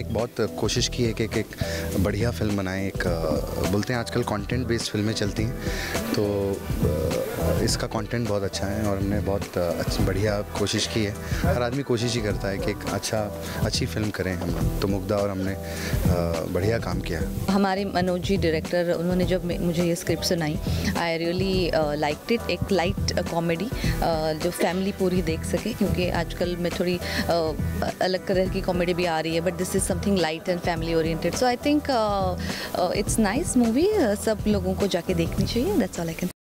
बहुत कोशिश की है कि एक बढ़िया फिल्म बनाएं। एक बोलते हैं आजकल कंटेंट बेस्ड फिल्में चलती हैं, तो इसका कंटेंट बहुत अच्छा है और हमने बहुत बढ़िया कोशिश की है। हर आदमी कोशिश ही करता है कि एक अच्छी फिल्म करें हम लोग, तो मुग्धा और हमने बढ़िया काम किया। हमारे मनोज जी डायरेक्टर, उन्होंने जब मुझे ये स्क्रिप्ट सुनाई, आई रियली लाइक्ड इट। एक लाइट कॉमेडी जो फैमिली पूरी देख सके, क्योंकि आजकल में थोड़ी अलग तरह की कॉमेडी भी आ रही है, but this is something light and family oriented. So I think it's nice movie, सब लोगों को जाके देखनी चाहिए। That's all I can.